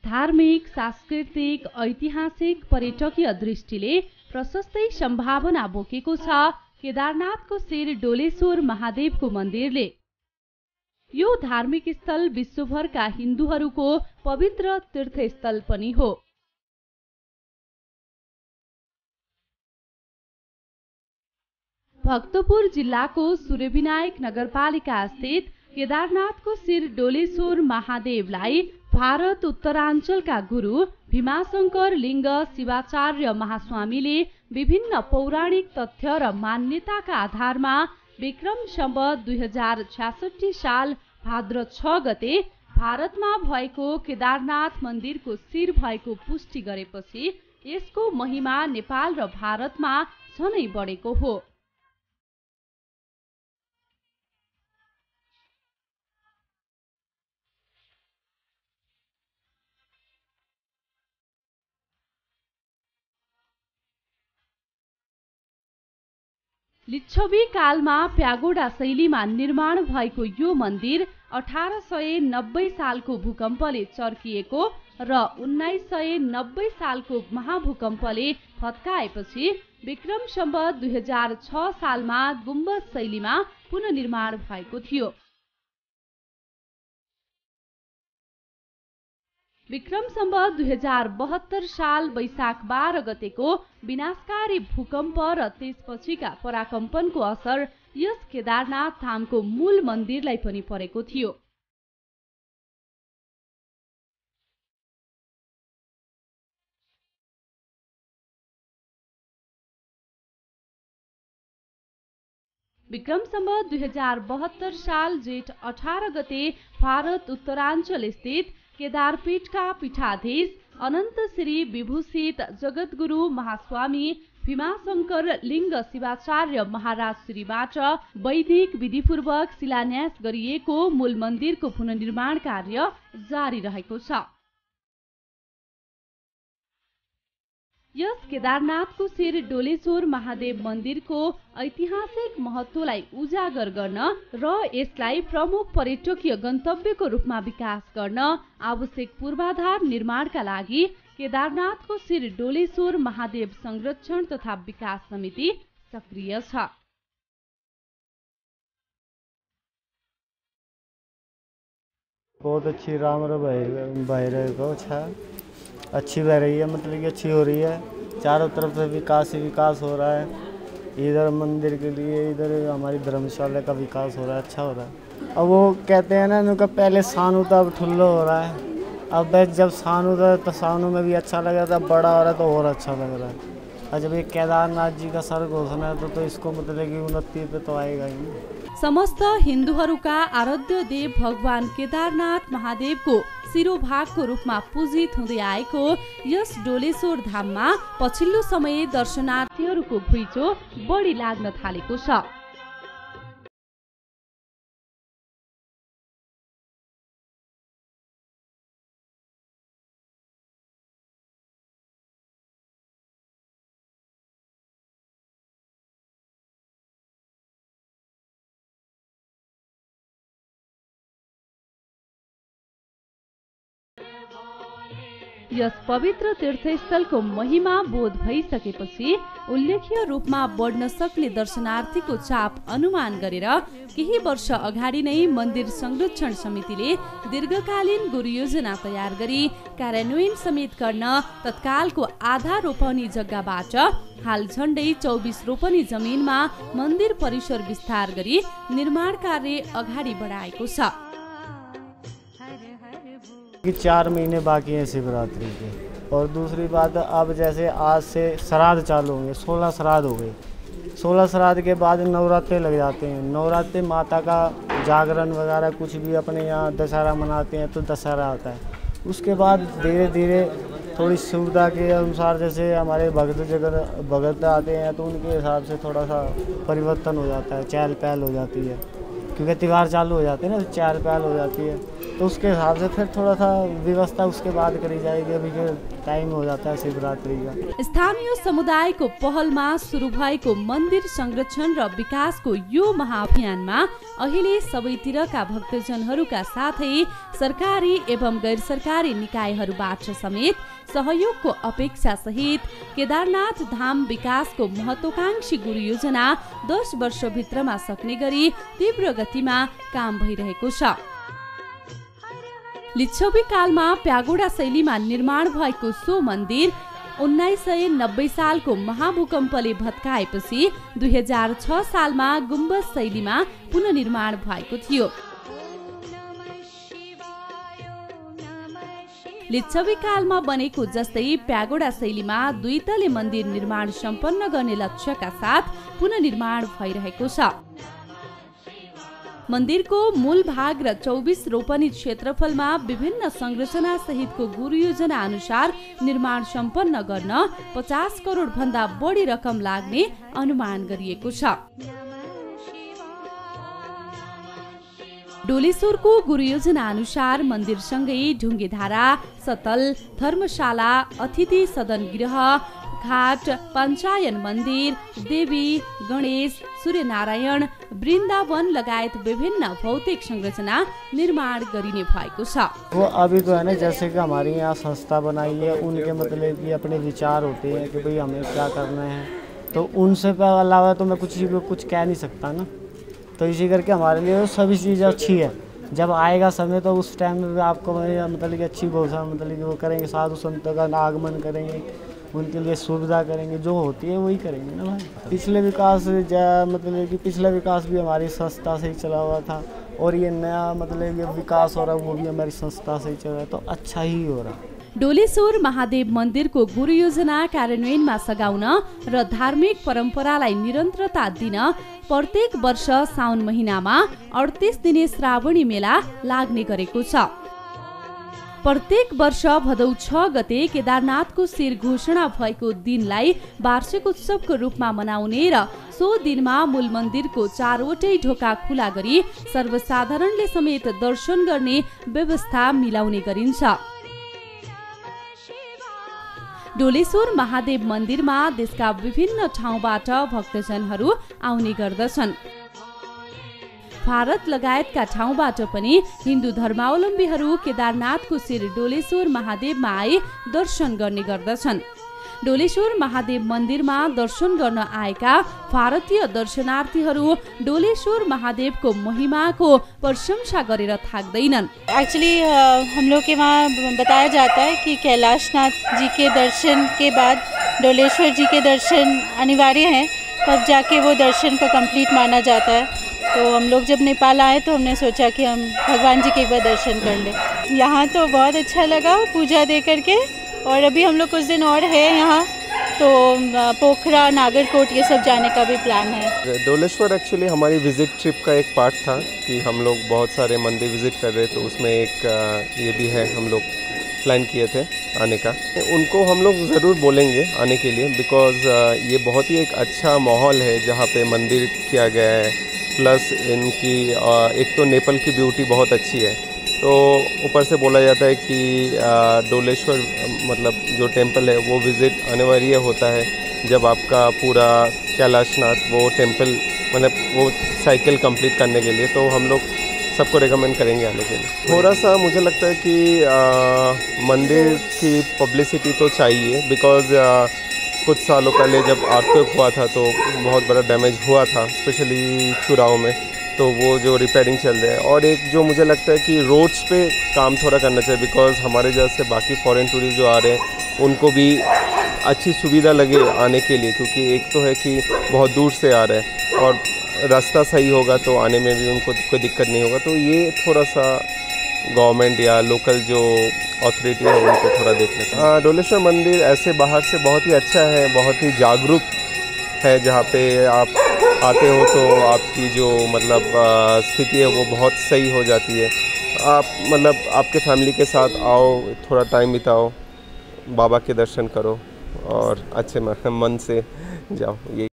धार्मिक, सांस्कृतिक, ऐतिहासिक, पर्यटकीय दृष्टिले प्रशस्तै सम्भावना बोकेको छ केदारनाथको शिर डोलेश्वर महादेवको मन्दिरले। यो धार्मिक स्थल विश्वभरका हिन्दूहरूको पवित्र तीर्थस्थल पनि हो। भक्तपुर जिल्लाको सूर्यविनायक नगरपालिका स्थित केदारनाथको शिर डोलेश्वर महादेवलाई भारत उत्तराञ्चलका गुरु भीमाशंकर लिङ्ग शिवाचार्य महास्वामीले विभिन्न पौराणिक तथ्य र मान्यताका आधारमा विक्रम सम्वत 2066 साल भाद्र 6 गते भारतमा भएको केदारनाथ मन्दिरको शिर भएको पुष्टि गरेपछि यसको महिमा नेपाल र भारतमा झनै बढेको हो। लिच्छवी कालमा प्यागोडा शैलीमा निर्माण भएको यो मन्दिर 1890 सालको भूकम्पले चर्किएको र 1990 सालको महाभूकम्पले भत्काएपछि विक्रम सम्वत 2006 सालमा गुम्बज शैलीमा पुनर्निर्माण भएको थियो। विक्रम सम्वत 2072 साल वैशाख 12 गतेको विनाशकारी भूकम्प र त्यसपछिका पराकम्पनको असर यस केदारनाथ धामको मूल मन्दिरलाई पनि परेको थियो। विक्रम सम्वत 2072 साल जेठ 18 गते भारत उत्तराञ्चल स्थित केदारपीठका पीठाधीश अनन्त श्री विभूषित जगद्गुरु महास्वामी भीमाशंकर लिङ्ग शिवाचार्य महाराज श्रीबाट वैदिक विधिपूर्वक शिलान्यास गरिएको मूल मन्दिरको पुनर्निर्माण कार्य जारी रहेको छ। यस केदारनाथको शिर डोलेश्वर महादेव मन्दिरको ऐतिहासिक महत्त्वलाई उजागर गर्न र यसलाई प्रमुख पर्यटकीय गन्तव्यको रूपमा विकास गर्न आवश्यक पूर्वाधार निर्माणका लागि केदारनाथको शिर डोलेश्वर महादेव संरक्षण तथा विकास समिति सक्रिय छ। बहुत अच्छी राम बह अच्छी बह रही है, मतलब कि अच्छी हो रही है। चारों तरफ से विकास ही विकास हो रहा है। इधर मंदिर के लिए, इधर हमारी धर्मशाला का विकास हो रहा है, अच्छा हो रहा है। अब वो कहते हैं ना उनका पहले सानू था, अब ठुल्लो हो रहा है। अब जब सानू था तो सानू में भी अच्छा लग रहा था, बड़ा हो रहा है तो और अच्छा लग रहा है। और जब ये केदारनाथ जी का सर घोषणा है तो इसको मतलब कि उन्नति पे तो आएगा ही। समस्त हिन्दूहरूका आराध्य देव भगवान केदारनाथ महादेवको शिरोभागको रूपमा पूजित हुँदै आएको यस डोलेश्वर धाममा पछिल्लो समय दर्शनार्थीहरूको घुइँचो बढी लाग्न थालेको छ। यस पवित्र तीर्थस्थलको महिमा बोध भइसकेपछि उल्लेख्य रूपमा बढ्न सक्ने दर्शनार्थीको चाप अनुमान गरेर केही वर्ष अगाडि नै मन्दिर संरक्षण समितिले दीर्घकालीन गुरुयोजना तयार गरी कार्यान्वयन समेत गर्न तत्कालको आधा रोपनी जग्गाबाट हाल झण्डै 24 रोपनी जमिनमा मन्दिर परिसर विस्तार गरी निर्माण कार्य अगाडि बढाएको छ। 4 महीने बाकी हैं शिवरात्रि के। और दूसरी बात, अब जैसे आज से श्राद्ध चालू होंगे, 16 श्राद्ध हो गए। 16 श्राद्ध के बाद नवरात्रे लग जाते हैं। नवरात्रे माता का जागरण वगैरह कुछ भी अपने यहाँ दशहरा मनाते हैं तो दशहरा आता है। उसके बाद धीरे धीरे थोड़ी सुविधा के अनुसार जैसे हमारे भगत आते हैं तो उनके हिसाब से थोड़ा सा परिवर्तन हो जाता है, चहल पहल हो जाती है, क्योंकि त्यौहार चालू हो जाते हैं ना, तो चहल पहल हो जाती है। तो उसके हिसाब से फिर थोड़ा सा व्यवस्था उसके बाद करी जाएगी। अभी जो टाइम हो जाता है शिवरात्रि का। स्थानीय समुदायको पहलमा सुरु भएको मन्दिर संरक्षण र विकासको यो महाअभियानमा अहिले सबैतिरका भक्तजनहरूका साथै सरकारी एवं गैर सरकारी निकायहरूबाट समेत सहयोगको अपेक्षा सहित केदारनाथ धाम विकासको महत्वाकांक्षी गुरु योजना 10 वर्षभित्रमा सक्ने गरी तीव्र गतिमा काम भइरहेको छ। लिच्छवी कालमा प्यागोडा शैलीमा निर्माण भएको सो मन्दिर 1990 सालको महाभूकम्पले भत्काएपछि 2006 सालमा गुम्बज शैलीमा पुनर्निर्माण भएको थियो। लिच्छवी कालमा बनेको जस्तै प्यागोडा शैलीमा 2 तले मन्दिर निर्माण सम्पन्न गर्ने लक्ष्यका साथ पुनर्निर्माण भइरहेको छ। मन्दिरको मूल भाग र 24 रोपनी क्षेत्रफलमा विभिन्न संरचना सहितको गुरु योजना अनुसार निर्माण सम्पन्न गर्न 50 करोड भन्दा बढी रकम लाग्ने अनुमान गरिएको छ। डोलेश्वरको गुरु योजना अनुसार मन्दिरसँगै ढुङ्गेधारा, सतल, धर्मशाला, अतिथि सदन गृह, घाट, पञ्चायन मन्दिर, देवी, गणेश, सूर्यनारायण, वृन्दावन लगायत विभिन्न भौतिक संरचना निर्माण गरिने भएको छ। वो अभी तो है ना, जैसे कि हमारी यहाँ संस्था बनाई है, उनके मतलब कि अपने विचार होते हैं कि भाई हमें क्या करना है, तो उनसे अलावा तो मैं कुछ कह नहीं सकता ना। तो इसी करके हमारे लिए सभी चीज़ें अच्छी है। जब आएगा समय तो उस टाइम में आपको मतलब कि अच्छी घोषणा मतलब कि वो करेंगे, साधु संतों का आगमन करेंगे, उनके लिए सुविधा करेंगे, जो होती है वही करेंगे ना भाई। पिछला विकास भी हमारी संस्था से ही चला हुआ था, और ये नया मतलब ये विकास हो रहा है वो भी हमारी संस्था से ही चल रहा है, तो अच्छा ही हो रहा है। डोलेश्वर महादेव मन्दिरको गुरु योजना कार्यान्वयनमा सघाउन र धार्मिक परम्परालाई निरन्तरता दिन प्रत्येक वर्ष साउन महिनामा 38 दिने श्रावणी मेला लाग्ने गरेको छ। प्रत्येक वर्ष भदौ 6 गते केदारनाथको शिर घोषणा भएको दिनलाई वार्षिक उत्सवको रूपमा मनाउने र सो दिनमा मूल मन्दिरको 4वटै ढोका खुला गरी सर्वसाधारणले समेत दर्शन गर्ने व्यवस्था मिलाउने गरिन्छ। डोलेश्वर महादेव मन्दिरमा देशका विभिन्न ठाउँबाट भक्तजनहरू आउने गर्दछन्। भारत लगायतका ठाउँबाट पनि हिन्दू धर्मावलम्बीहरू केदारनाथको शिर डोलेश्वर महादेवमा आए दर्शन गर्ने गर्दछन्। डोलेश्वर महादेव मन्दिरमा दर्शन गर्न आएका भारतीय दर्शनार्थीहरू डोलेश्वर महादेवको महिमाको प्रशंसा गरेर थाक्दैनन्। एक्चुअली हम लोग के वहाँ बताया जाता है कि कैलाशनाथ जी के दर्शन के बाद डोलेश्वर जी के दर्शन अनिवार्य हैं, तब जाके वो दर्शन को कंप्लीट माना जाता है। तो हम लोग जब नेपाल आए तो हमने सोचा कि हम भगवान जी के एक बार दर्शन कर लें। यहाँ तो बहुत अच्छा लगा पूजा दे करके, और अभी हम लोग कुछ दिन और है यहाँ, तो पोखरा, नागरकोट ये सब जाने का भी प्लान है। डोलेश्वर एक्चुअली हमारी विज़िट ट्रिप का एक पार्ट था कि हम लोग बहुत सारे मंदिर विज़िट कर रहे, तो उसमें एक ये भी है, हम लोग प्लान किए थे आने का। उनको हम लोग ज़रूर बोलेंगे आने के लिए, बिकॉज़ ये बहुत ही एक अच्छा माहौल है जहाँ पे मंदिर किया गया है, प्लस इनकी एक तो नेपाल की ब्यूटी बहुत अच्छी है, तो ऊपर से बोला जाता है कि डोलेश्वर मतलब जो टेंपल है वो विज़िट अनिवार्य होता है जब आपका पूरा कैलाशनाथ वो टेंपल मतलब वो साइकिल कंप्लीट करने के लिए। तो हम लोग सबको रेकमेंड करेंगे आने के लिए। थोड़ा सा मुझे लगता है कि मंदिर की पब्लिसिटी तो चाहिए, बिकॉज़ कुछ सालों पहले जब अर्थक्वेक हुआ था तो बहुत बड़ा डैमेज हुआ था, स्पेशली चुराव में, तो वो जो रिपेयरिंग चल रहा है। और एक जो मुझे लगता है कि रोड्स पे काम थोड़ा करना चाहिए, बिकॉज़ हमारे जैसे बाकी फॉरेन टूरिस्ट जो आ रहे हैं उनको भी अच्छी सुविधा लगे आने के लिए, क्योंकि एक तो है कि बहुत दूर से आ रहे हैं और रास्ता सही होगा तो आने में भी उनको कोई दिक्कत नहीं होगा। तो ये थोड़ा सा गवर्नमेंट या लोकल जो अथॉरिटी है उनको थोड़ा देखना चाहिए। डोलेश्वर मंदिर ऐसे बाहर से बहुत ही अच्छा है, बहुत ही जागरूक है, जहाँ पे आप आते हो तो आपकी जो मतलब स्थिति है वो बहुत सही हो जाती है। आप मतलब आपके फैमिली के साथ आओ, थोड़ा टाइम बिताओ, बाबा के दर्शन करो और अच्छे मन से जाओ। ये